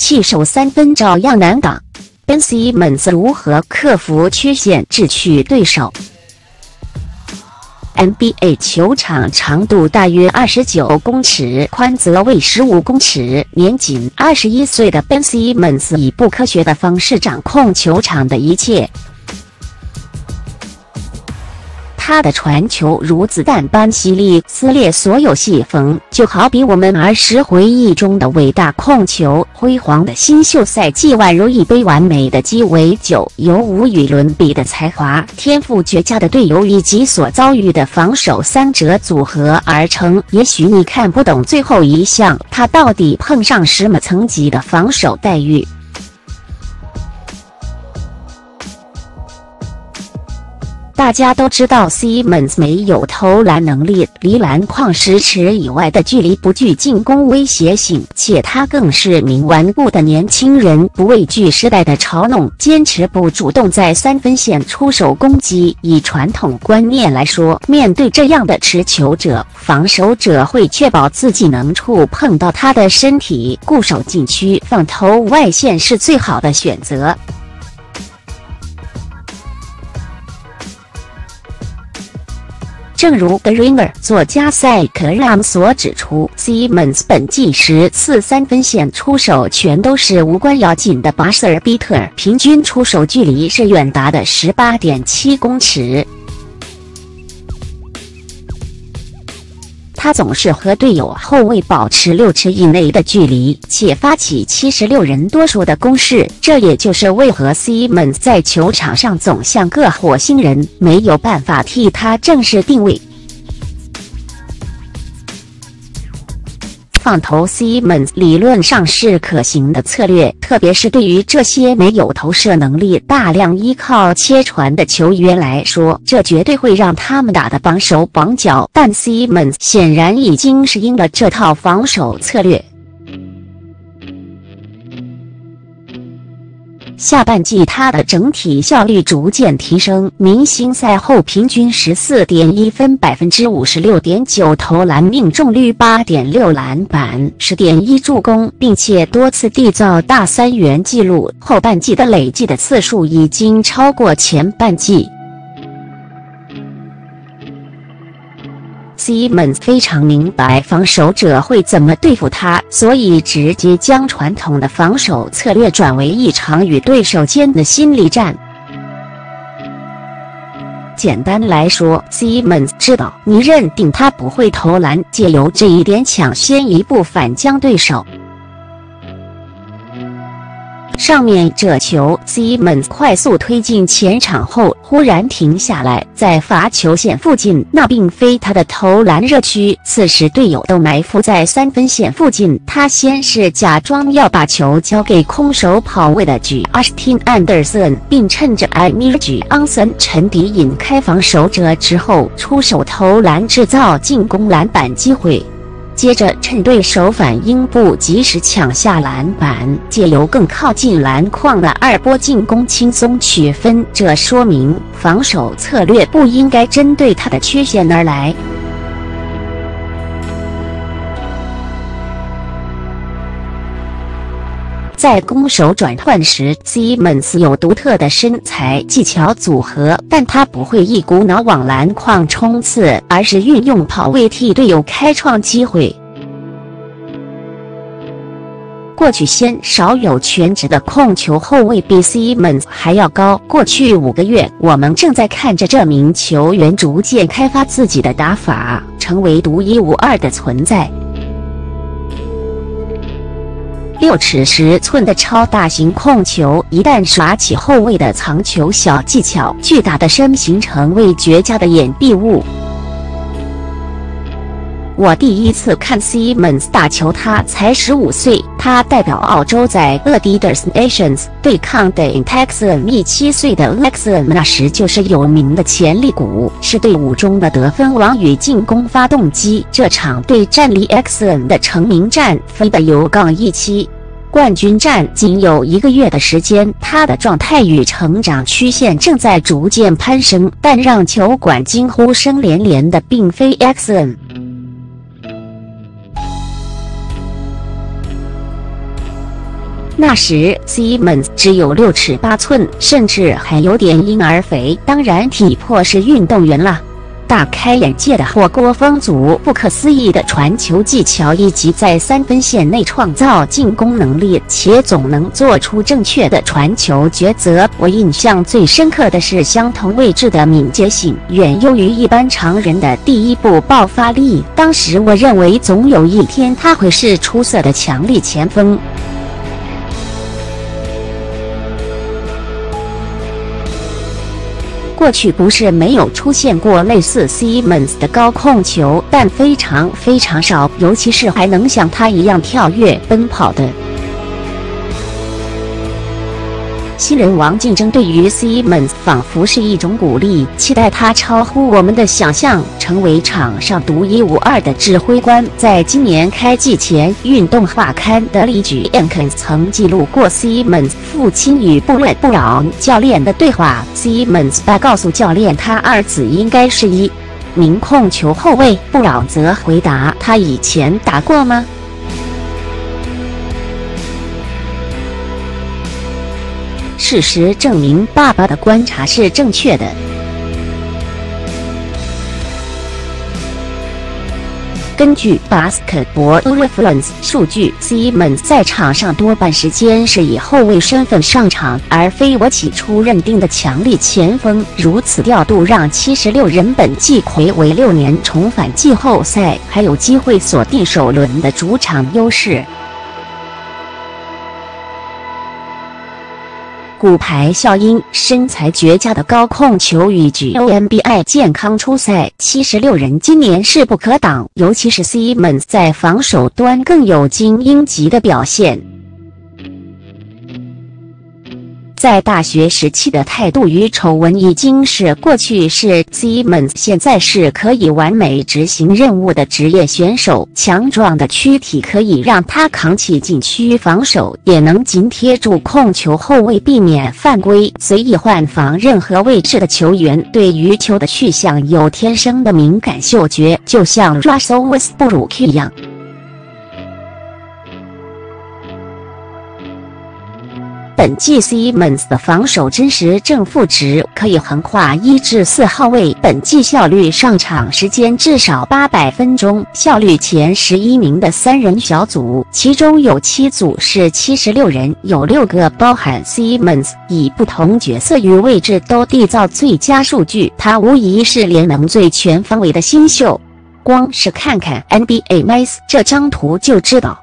弃守3分照样难挡。Ben Simmons 如何克服缺陷智取对手？NBA 球场长度大约29公尺，宽则为15公尺。年仅21岁的 Ben Simmons 以不科学的方式掌控球场的一切。他的传球如子弹般犀利，撕裂所有细缝，就好比我们儿时回忆中的伟大控球。辉煌的新秀赛季宛如一杯完美的鸡尾酒，由无与伦比的才华、天赋绝佳的队友以及所遭遇的防守三者组合而成。也许你看不懂最后一项，他到底碰上什么层级的防守待遇。大家都知道 Simmons 没有投篮能力，离篮筐10尺以外的距离不具进攻威胁性，且他更是名顽固的年轻人，不畏惧时代的嘲弄，坚持不主动在3分线出手攻击。以传统观念来说，面对这样的持球者，防守者会确保自己能触碰到他的身体，固守禁区，放投外线是最好的选择。正如 The Ringer 作家赛克·拉姆所指出 ，Simmons 本季10次3分线出手全都是无关要紧的拔瑟尔比特，平均出手距离是远达的 18.7 公尺。他总是和队友后卫保持6尺以内的距离，且发起76人多数的攻势。这也就是为何 Simmons 在球场上总像个火星人，没有办法替他正式定位。放投 Simmons 理论上是可行的策略，特别是对于这些没有投射能力、大量依靠切传的球员来说，这绝对会让他们打得绑手绑脚。但 Simmons 显然已经适应了这套防守策略。下半季他的整体效率逐渐提升，明星赛后平均14.1分、56.9%投篮命中率、8.6篮板、10.1助攻，并且多次缔造大三元纪录。后半季的累计的次数已经超过前半季。Simmons 非常明白防守者会怎么对付他，所以直接将传统的防守策略转为一场与对手间的心理战。简单来说 ，Simmons 知道你认定他不会投篮，借由这一点抢先一步反将对手。上面这球 ，Simmons 快速推进前场后，忽然停下来，在罚球线附近，那并非他的投篮热区。此时队友都埋伏在3分线附近，他先是假装要把球交给空手跑位的Justin Anderson， 并趁着Amir Johnson 沉底引开防守者之后，出手投篮制造进攻篮板机会。接着趁对手反应不及时抢下篮板，借由更靠近篮筐的2波进攻轻松取分。这说明防守策略不应该针对他的缺陷而来。在攻守转换时 ，Simmons 有独特的身材技巧组合，但他不会一股脑往篮筐冲刺，而是运用跑位替队友开创机会。过去鲜少有全职的控球后卫比 Simmons 还要高。过去5个月，我们正在看着这名球员逐渐开发自己的打法，成为独一无二的存在。6尺10寸的超大型控球，一旦耍起后卫的藏球小技巧，巨大的身形成为绝佳的掩蔽物。我第一次看 Simmons 打球，他才15岁，他代表澳洲在 Adidas Nations 对抗 Dane Texan。17岁的 Texan 那时就是有名的潜力股，是队伍中的得分王与进攻发动机。这场对战离 Texan 的成名战飞得有1-7。冠军战仅有1个月的时间，他的状态与成长曲线正在逐渐攀升，但让球馆惊呼声连连的并非 Texan。 那时 Simmons 只有6尺8寸，甚至还有点婴儿肥，当然体魄是运动员啦。大开眼界的火锅风组，不可思议的传球技巧，以及在3分线内创造进攻能力，且总能做出正确的传球抉择。我印象最深刻的是相同位置的敏捷性，远优于一般常人的第一步爆发力。当时我认为总有一天他会是出色的强力前锋。过去不是没有出现过类似 Simmons 的高控球，但非常少，尤其是还能像他一样跳跃奔跑的。新人王竞争对于 Simmons 仿佛是一种鼓励，期待他超乎我们的想象，成为场上独一无二的指挥官。在今年开季前，运动画刊的例举 Ankins 曾记录过 Simmons 父亲与布朗教练的对话。Simmons 告诉教练，他儿子应该是一名控球后卫，布朗则回答，他以前打过吗？事实证明，爸爸的观察是正确的。根据 Basketball Reference 数据 ，Simmons 在场上多半时间是以后卫身份上场，而非我起初认定的强力前锋。如此调度让76人本季睽违6年重返季后赛，还有机会锁定首轮的主场优势。骨牌效应，身材绝佳的高控球与 GOMBI 健康出赛，76人今年势不可挡，尤其是 Simmons 在防守端更有精英级的表现。在大学时期的态度与丑闻已经是过去式 ，Simmons 现在是可以完美执行任务的职业选手。强壮的躯体可以让他扛起禁区防守，也能紧贴住控球后卫，避免犯规，随意换防任何位置的球员。对于球的去向有天生的敏感嗅觉，就像 Russell Westbrook 一样。本季 Simmons 的防守真实正负值可以横跨1至4号位，本季效率上场时间至少800分钟，效率前11名的3人小组，其中有7组是76人，有6个包含 Simmons， 以不同角色与位置都缔造最佳数据，他无疑是联盟最全方位的新秀。光是看看 NBA Max 这张图就知道。